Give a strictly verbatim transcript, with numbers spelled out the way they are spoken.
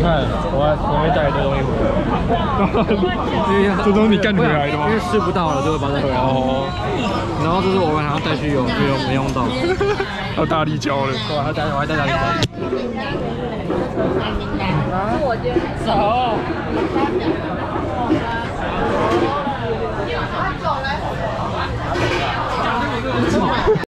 看，我我会带一堆东西回来。这都是你干回来的吗？ 因为吃不到了，就会把它带回来。哦。然后这是我晚上带去游游泳没用到。 还有大力胶了。 对，还带我还带大力胶。 我觉得走。